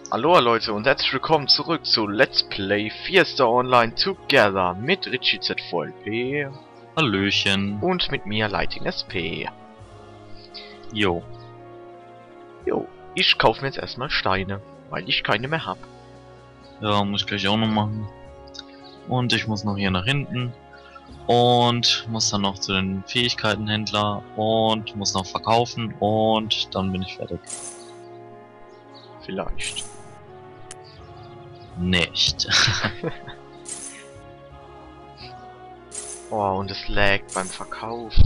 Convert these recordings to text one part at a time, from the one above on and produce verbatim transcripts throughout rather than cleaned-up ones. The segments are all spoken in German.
Hallo Leute und herzlich willkommen zurück zu Let's Play Fiesta Online Together mit Richie Z V L P. Hallöchen. Und mit mir Lighting S P. Jo. Jo, ich kaufe mir jetzt erstmal Steine, weil ich keine mehr habe. Ja, muss ich gleich auch noch machen. Und ich muss noch hier nach hinten. Und muss dann noch zu den Fähigkeitenhändler. Und muss noch verkaufen. Und dann bin ich fertig. Vielleicht. Nicht. Oh, und es laggt beim Verkaufen.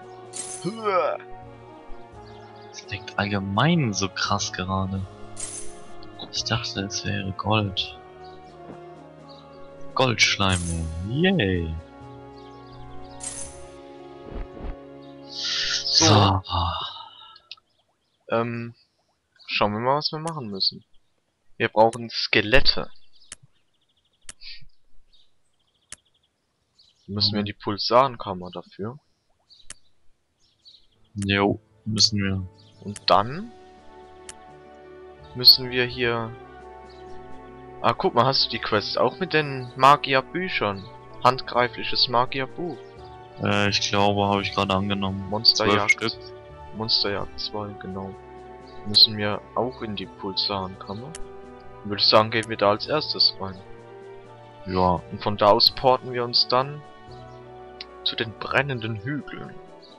Es liegt allgemein so krass gerade. Ich dachte, es wäre Gold. Goldschleime. Yay. So. So. Ähm, schauen wir mal, was wir machen müssen. Wir brauchen Skelette. Müssen wir in die Pulsarenkammer dafür. Jo, müssen wir. Und dann müssen wir hier... Ah, guck mal, hast du die Quest auch mit den Magierbüchern? Handgreifliches Magierbuch. Äh, ich glaube, habe ich gerade angenommen. Monsterjagd. Stück. Monsterjagd zwei, genau. Müssen wir auch in die Pulsarenkammer. Würde ich sagen, gehen wir da als erstes rein. Ja, Und von da aus porten wir uns dann zu den brennenden Hügeln.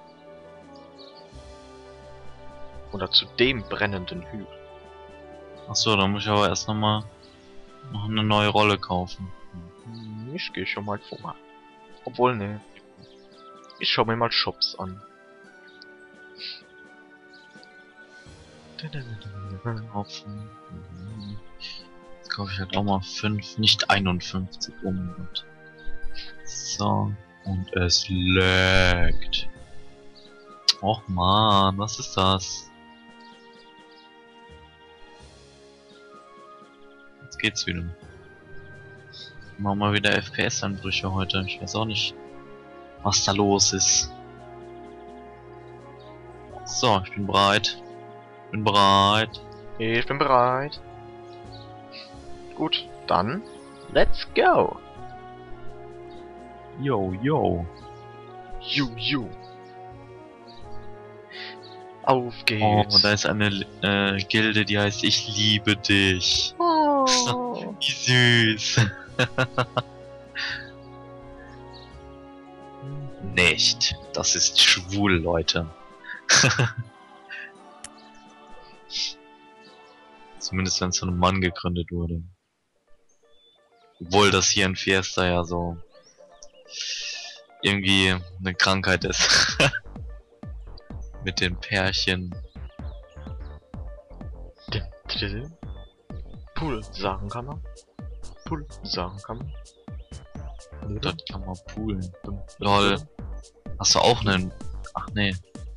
Oder zu dem brennenden Hügel. achso, dann muss ich aber erst nochmal noch eine neue Rolle kaufen. Hm, Ich gehe schon mal vor. Obwohl, ne. Ich schau mir mal Shops an. Kaufen. Jetzt kaufe ich halt auch mal fünf, nicht einundfünfzig um. Und so, und es laggt. Och man, was ist das? Jetzt geht's wieder. Machen wir wieder F P S-Einbrüche heute. Ich weiß auch nicht, was da los ist. So, ich bin bereit. Bin bereit. Ich bin bereit. Gut, dann let's go. Yo, yo. Ju, ju. Auf Oh, geht's. da ist eine äh, Gilde, die heißt Ich liebe dich. Oh. Wie süß. Nicht. Das ist schwul, Leute. Zumindest wenn es von einem Mann gegründet wurde. Obwohl das hier in Fiesta ja so irgendwie eine Krankheit ist. Mit den Pärchen. Pulsarenkammer. Pulsarenkammer. Dort kann man poolen. Lol. Hast du auch einen? Ach nee.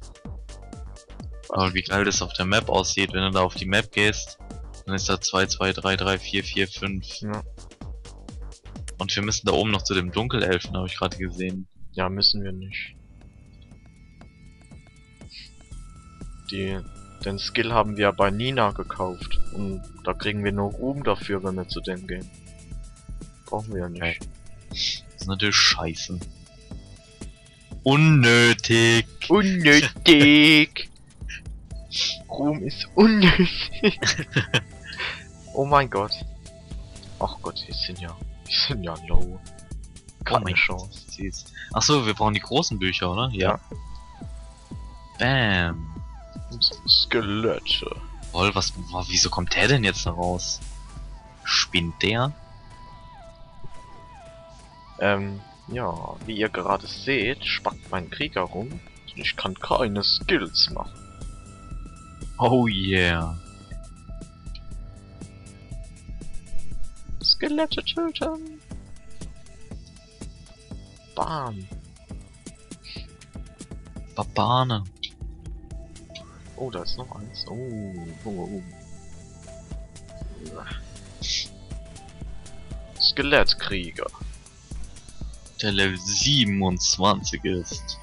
Lol, wie geil das auf der Map aussieht, wenn du da auf die Map gehst. Dann ist da zwei, zwei, drei, drei, vier, vier, fünf. Ja. Und wir müssen da oben noch zu dem Dunkelelfen, habe ich gerade gesehen. Ja, müssen wir nicht. Die, den Skill haben wir bei Nina gekauft. Und da kriegen wir nur Ruhm dafür, wenn wir zu dem gehen. Brauchen wir ja nicht. Okay. Das ist natürlich scheiße. Unnötig. Unnötig! Ruhm ist unnötig! Oh mein Gott. Ach Gott, wir sind ja... Wir sind ja low. Keine Chance. Achso, wir brauchen die großen Bücher, oder? Ja. Bam. Skelette. Lol, was, wieso kommt der denn jetzt da raus? Spinnt der? Ähm, ja, wie ihr gerade seht, spackt mein Krieger rum. Ich kann keine Skills machen. Oh yeah. Skelette töten. Bam. Babane. Oh, da ist noch eins. Oh, oh, oh. Skelettkrieger. Der Level siebenundzwanzig ist.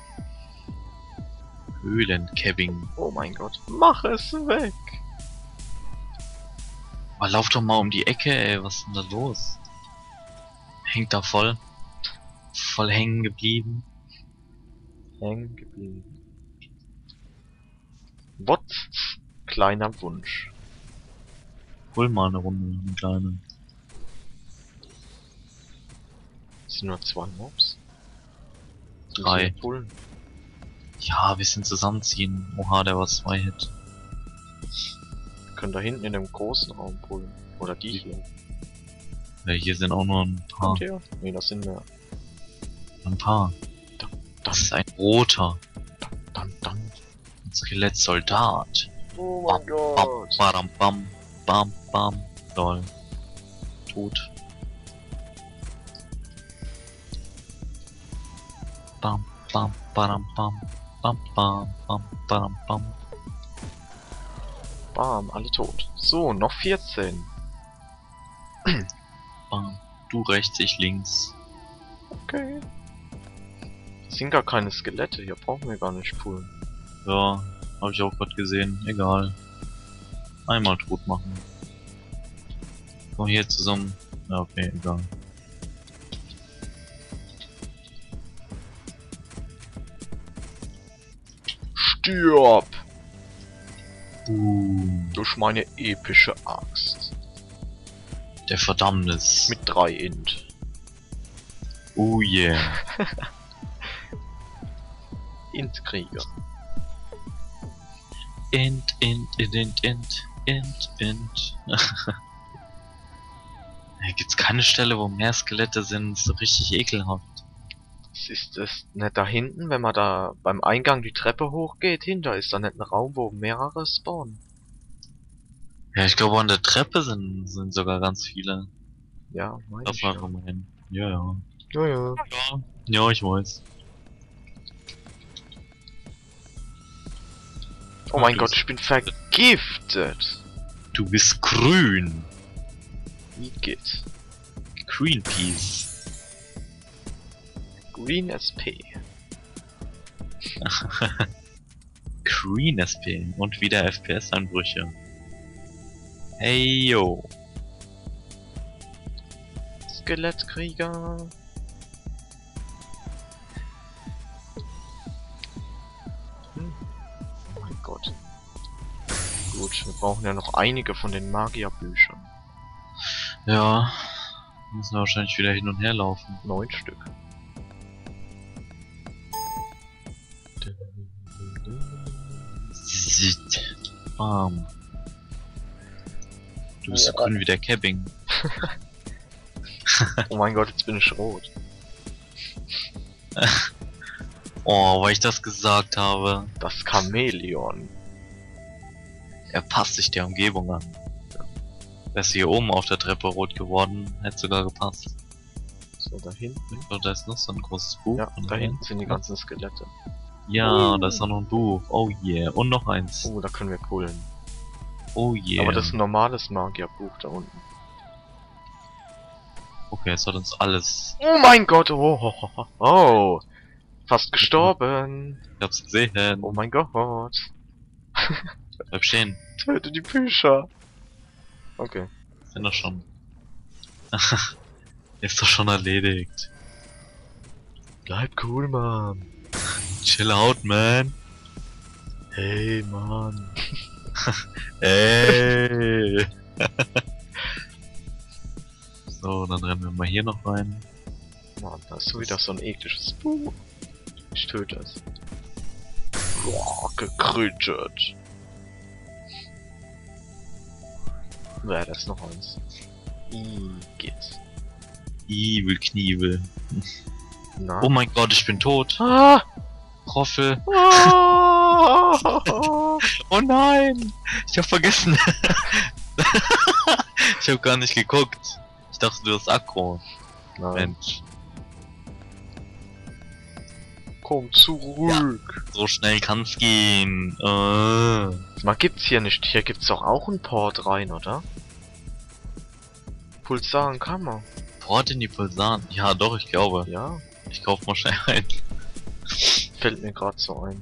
Höhlencabbing. Oh mein Gott. Mach es weg. Aber lauf doch mal um die Ecke, ey, was ist denn da los? Hängt da voll. Voll hängen geblieben. Hängen geblieben. What? Kleiner Wunsch. Hol mal eine Runde, eine kleine. Das sind nur zwei Mobs. Drei. Pullen. Ja, wir sind zusammenziehen. Oha, der war zwei Hit. Wir können da hinten in dem großen Raum pullen. Oder die hier. Ja, hier sind auch nur ein paar. Kommt her? Nee, das sind mehr. Ein paar. Dann, Das ist ein roter. dann, dann. Ein Skelettsoldat. Oh Bam, mein bam, Gott. badam, bam, bam, bam. Lol. Tot. Bam, bam, badam, bam, bam, bam, bam, badam, bam. Bam, alle tot. So, noch vierzehn. Bam. Du rechts, ich links. Okay. Das sind gar keine Skelette, hier brauchen wir gar nicht pullen. Ja, habe ich auch gerade gesehen. Egal. Einmal tot machen. Komm hier zusammen. Ja, okay, egal. Stirb! Boom. Durch meine epische Axt. Der Verdammnis. Mit drei Int. Oh yeah. Int-Krieger. Int, int, int, int, int, int, int. Hier gibt's keine Stelle, wo mehr Skelette sind. So richtig ekelhaft. Das ist es nicht da hinten, wenn man da beim Eingang die Treppe hochgeht, hinter ist da nicht ein Raum, wo mehrere spawnen. Ja, ich glaube an der Treppe sind, sind sogar ganz viele. Ja, meine Lauf ich. mal Ja. mal hin. Ja, ja. Ja, ja. Ja, ja, ich weiß. Oh mein Du Gott, bist- ich bin vergiftet. Du bist grün. Wie geht's? Greenpeace. Green S P. Green S P. Und wieder F P S-Einbrüche. Hey yo. Skelettkrieger. Hm. Oh mein Gott. Gut, wir brauchen ja noch einige von den Magierbüchern. Ja. Müssen wir wahrscheinlich wieder hin und her laufen. Neun Stück. Zit. Bam. Du bist so grün wie der Cabbing. Oh mein Gott, jetzt bin ich rot. Oh, weil ich das gesagt habe. Das Chamäleon. Er passt sich der Umgebung an. Wärst du hier oben auf der Treppe rot geworden, hätte sogar gepasst. So, da hinten. Oh, da ist noch so ein großes Buch. Ja, Und da hinten sind die ganzen Skelette. Ja, da ist auch noch ein Buch. Oh yeah. Und noch eins. Oh, da können wir pullen. Oh yeah. Aber das ist ein normales Magierbuch da unten. Okay, es hat uns alles. Oh mein Gott, oh, oh, oh, oh. Fast gestorben. Ich hab's gesehen. Oh mein Gott. Bleib stehen. Töte die Bücher. Okay. Sind doch schon. Ist doch schon erledigt. Bleib cool, Mann. Chill out, man. Hey, Mann. Ey. So, dann rennen wir mal hier noch rein. Mann, da ist so wieder so ein ekliges Buch. Ich töte es. Boah, gekrütet. Ja, da ist noch eins. Igitt. Evil Knievel. Na? Oh mein Gott, ich bin tot. Ah! Roffel. Ah! Oh nein! Ich hab vergessen. Ich hab gar nicht geguckt. Ich dachte, du hast Aggro. Nein. Mensch, Komm zurück. so schnell kann's gehen. Äh. Mal gibt's hier nicht. Hier gibt's doch auch einen Port rein, oder? Pulsarenkammer. Port in die Pulsaren. Ja, doch, ich glaube. Ja, Ich kauf mal schnell ein. fällt mir gerade so ein.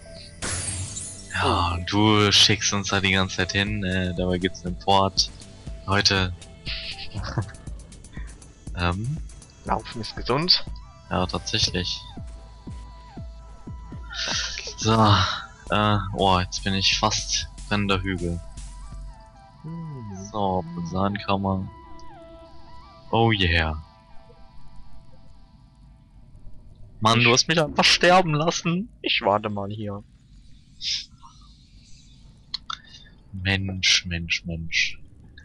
Ja, und du schickst uns da die ganze Zeit hin. Äh, dabei gibt's einen Port. Leute. ähm, Laufen ist gesund. ja, tatsächlich. So, äh, oh, jetzt bin ich fast brennender Hügel. Hm. So, Sandkammer. Oh yeah. Mann, du hast mich einfach sterben lassen. Ich warte mal hier. Mensch, Mensch, Mensch.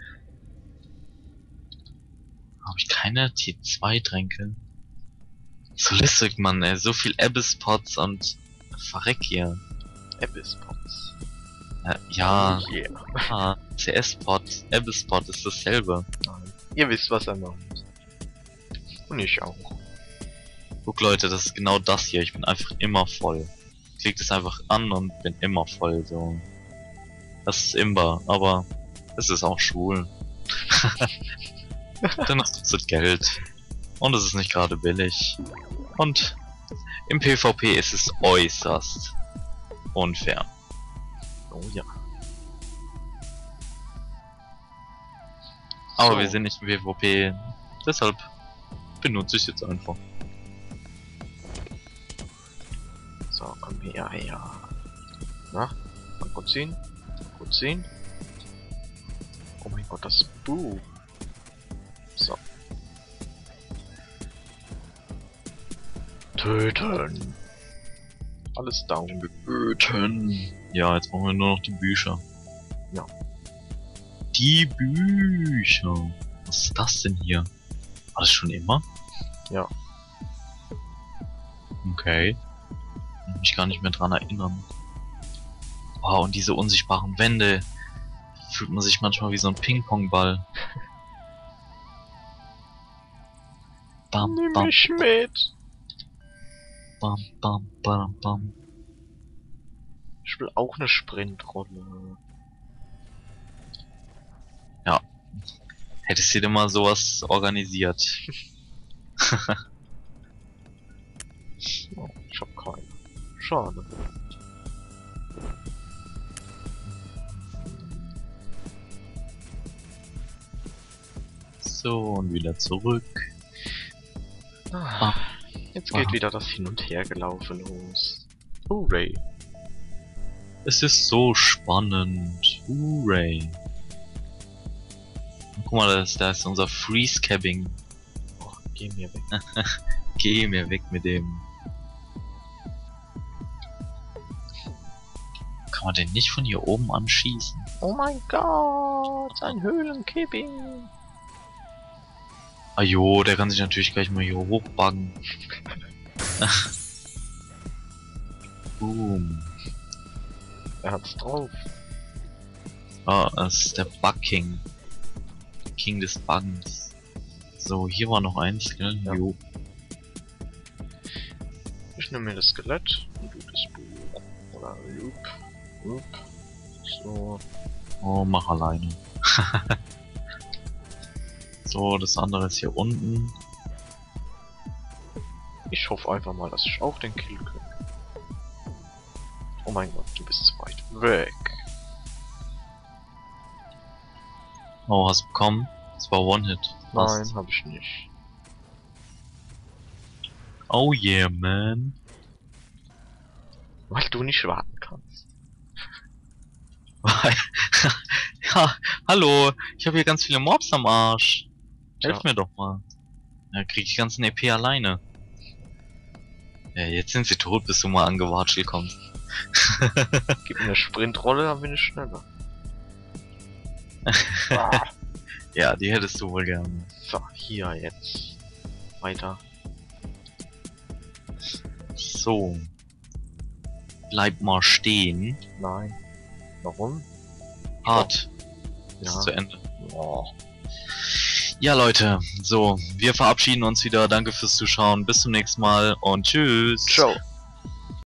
Habe ich keine T zwei Tränke? So lästig, Mann, ey. So viel Abyss-Pots und verreck hier. Abyss-Pots. Äh, ja, Oh yeah. ah, C S-Pot, Abyss-Pot ist dasselbe. Nein. Ihr wisst, was er meint. Und ich auch. Guck Leute, das ist genau das hier. Ich bin einfach immer voll. Klickt es einfach an und bin immer voll, so. Das ist Imba, aber es ist auch schwul. Denn das kostet Geld. Und es ist nicht gerade billig. Und im PvP ist es äußerst unfair. Oh ja. Aber So. wir sind nicht im PvP, deshalb benutze ich es jetzt einfach. So, komm her, her. Na? Mal kurz sehen. Kurz sehen. Oh mein Gott, das Buch. So. Töten. Alles down. Töten. Ja, jetzt brauchen wir nur noch die Bücher. Ja. Die Bücher. Was ist das denn hier? War das schon immer? Ja. Okay. Kann mich gar nicht mehr dran erinnern. Wow, und diese unsichtbaren Wände. Fühlt man sich manchmal wie so ein Ping-Pong-Ball. Bam, Nimm bam, mich mit. bam, bam, bam, bam. Ich will auch eine Sprintrolle. Hättest du dir mal sowas organisiert? Oh, ich hab keine. Schade. So, und wieder zurück. Ah, jetzt geht Ah. wieder das Hin und Her gelaufen los. Hooray. Es ist so spannend. Hooray. Guck mal, da ist, da ist unser Freeze-Cabbing. Oh, geh mir weg. Geh mir weg mit dem. Kann man den nicht von hier oben anschießen? Oh mein Gott, ein Höhlenkipping. Ajo, der kann sich natürlich gleich mal hier hochbuggen. Boom. Er hat's drauf. Ah, das ist der Bug King. King des Buggens. So, hier war noch eins, gell? Ja. Jo. Ich nehme mir das Skelett und du das Buch. Oder Loop. Loop. So. Oh, mach alleine. So, das andere ist hier unten. Ich hoffe einfach mal, dass ich auch den Kill kriege. Oh mein Gott, du bist zu weit weg. Oh, hast du bekommen? Das war One-Hit. Nein, habe ich nicht. Oh yeah, man. Weil du nicht warten kannst. Ja, hallo. Ich habe hier ganz viele Mobs am Arsch. Helf Ja. mir doch mal. Ja, krieg ich ganzen E P alleine. Ja, jetzt sind sie tot, bis du mal angewatschelt kommst. Gib mir eine Sprintrolle, dann bin ich schneller. Ah, Ja, die hättest du wohl gern. so, hier jetzt. Weiter. So. Bleib mal stehen. Nein. Warum? Hart. Ja. Ist zu Ende. Oh. Ja, Leute. So, wir verabschieden uns wieder. Danke fürs Zuschauen. Bis zum nächsten Mal und tschüss. Ciao.